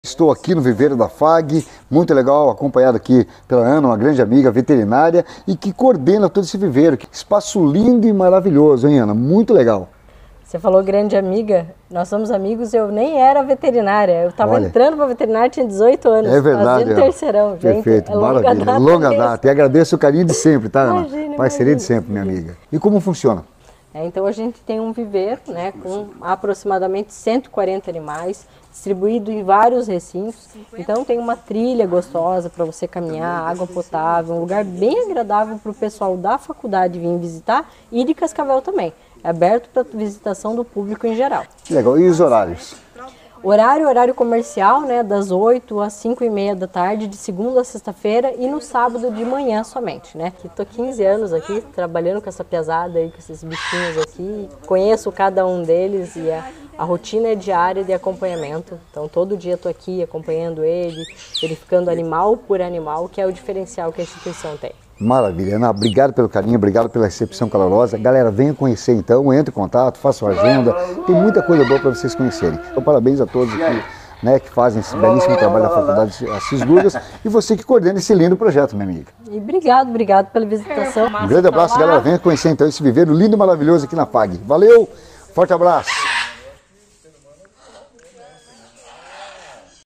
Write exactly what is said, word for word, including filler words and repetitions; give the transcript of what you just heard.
Estou aqui no viveiro da F A G, muito legal, acompanhado aqui pela Ana, uma grande amiga veterinária e que coordena todo esse viveiro. Espaço lindo e maravilhoso, hein, Ana? Muito legal. Você falou grande amiga, nós somos amigos, eu nem era veterinária, eu estava entrando para veterinária, tinha dezoito anos, é verdade, fazendo é. terceirão, gente. Perfeito, é longa maravilha, data longa mesmo. data. E agradeço o carinho de sempre, tá, Ana? Imagina, Parceria imagina. de sempre, minha amiga. E como funciona? É, então a gente tem um viveiro, né, com aproximadamente cento e quarenta animais, distribuído em vários recintos. Então tem uma trilha gostosa para você caminhar, água potável, um lugar bem agradável para o pessoal da faculdade vir visitar e de Cascavel também. É aberto para visitação do público em geral. Que legal. E os horários? Horário, horário comercial, né, das oito às cinco e meia da tarde, de segunda a sexta-feira e no sábado de manhã somente, né? Estou quinze anos aqui, trabalhando com essa piazada aí, com esses bichinhos aqui, conheço cada um deles e a, a rotina é diária de acompanhamento. Então todo dia estou aqui acompanhando ele, verificando animal por animal, que é o diferencial que a instituição tem. Maravilha, Ana, obrigado pelo carinho, obrigado pela recepção calorosa. Galera, venham conhecer então, entre em contato, façam agenda, tem muita coisa boa para vocês conhecerem. Então, parabéns a todos aqui, né, que fazem esse belíssimo trabalho da Faculdade Assis Lucas e você que coordena esse lindo projeto, minha amiga. E obrigado, obrigado pela visitação. Um grande abraço, galera, venham conhecer então esse viveiro lindo e maravilhoso aqui na F A G. Valeu, forte abraço!